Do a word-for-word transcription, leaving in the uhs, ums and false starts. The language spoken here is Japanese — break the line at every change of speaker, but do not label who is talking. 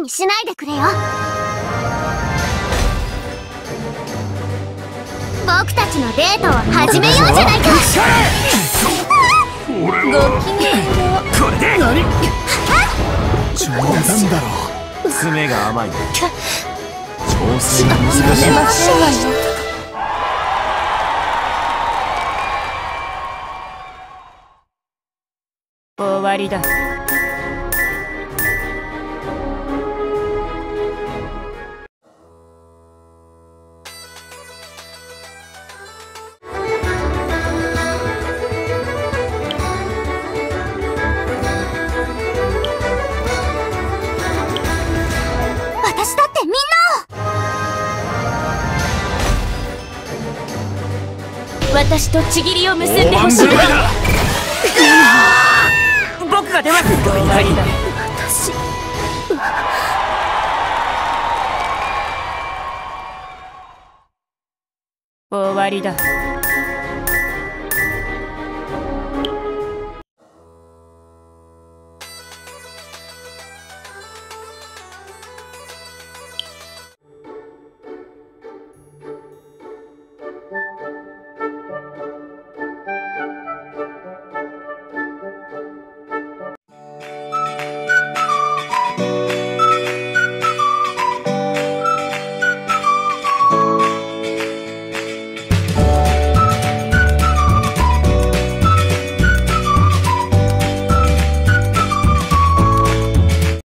にしないでくれよ。僕たちのデートを始めようじゃないか。ごきげんよう。これで何冗談だろ。詰めが甘い。調整が難しい。
終わりだ。
私だってみんな
を。私とちぎりを結んでほしい。僕が出ます。終わりだ。
私
終わりだ。